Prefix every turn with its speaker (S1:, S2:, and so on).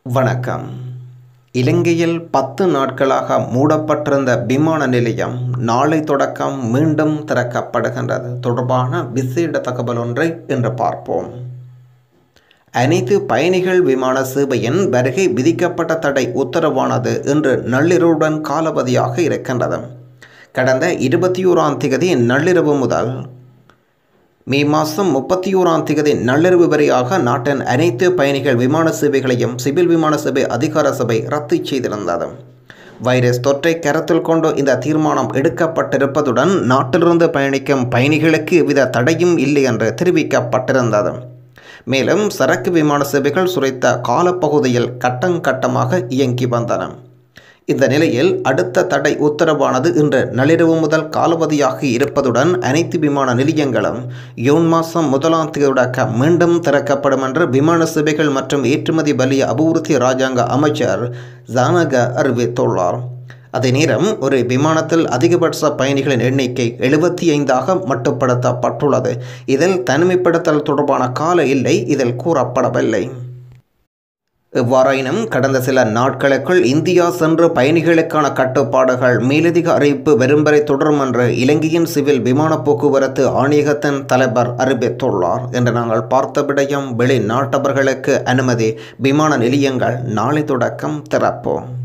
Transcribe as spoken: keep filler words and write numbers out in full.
S1: வணக்கம். இலங்கையில் பத்து நாட்களாக மூடப்பட்டிருந்த விமான நிலையம் நாளை தொடக்கம் மீண்டும் திறக்கப்படுகின்றது. தொடர்பான விசேட தகவல் ஒன்றை இன்று பார்ப்போம். அனைத்து பயணிகள் விமான சேவையின் வருகை விதிக்கப்பட்ட தடை உத்தரவானது இன்று நள்ளிரவுடன் காலாவதியாக இருக்கின்றது. கடந்த இருபத்தி ஓராம் தேதி நள்ளிரவு முதல் மே மாதம் முப்பத்தி ஓராம் தேதி நள்ளிரவு வரையாக நாட்டின் அனைத்து பயணிகள் விமான சேவைகளையும் சிவில் விமான சேவை அதிகார சபை ரத்து செய்திருந்தது. வைரஸ் தொற்றை கருத்தில் கொண்டு இந்த தீர்மானம் எடுக்கப்பட்டிருப்பதுடன் நாட்டிலிருந்து பயணிக்கும் பயணிகளுக்கு எவ்வித தடையும் இல்லை என்று தெரிவிக்கப்பட்டிருந்தது. மேலும் சரக்கு விமான சேவைகள் சுரைத்த காலப்பகுதியில் கட்டங்கட்டமாக இயங்கி வந்தன. இந்த நிலையில் அடுத்த தடை உத்தரவானது இன்று நள்ளிரவு முதல் காலாவதியாக இருப்பதுடன் அனைத்து விமான நிலையங்களும் ஜூன் மாதம் முதலாம் தேதி தொடக்க மீண்டும் திறக்கப்படும் என்று விமான சேவைகள் மற்றும் ஏற்றுமதி வலிய அபிவிருத்தி இராஜாங்க அமைச்சர் ஜானக அறிவித்துள்ளார். அதே நேரம் ஒரு விமானத்தில் அதிகபட்ச பயணிகளின் எண்ணிக்கை எழுபத்தி ஐந்தாக மட்டுப்படுத்தப்பட்டுள்ளது. இதில் தனிமைப்படுத்தல் தொடர்பான கால எல்லை இதில் கூறப்படவில்லை. எவ்வாறாயினும் கடந்த சில நாட்களுக்குள் இந்தியா சென்ற பயணிகளுக்கான கட்டுப்பாடுகள் மேலதிக அறிவிப்பு வரும் வரை தொடரும் என்று இலங்கையின் சிவில் விமான போக்குவரத்து ஆணையகத்தின் தலைவர் அறிவித்துள்ளார். என்று நாங்கள் பார்த்த விடயம் வெளிநாட்டவர்களுக்கு அனுமதி, விமான நிலையங்கள் நாளை தொடக்கம் திறப்போம்.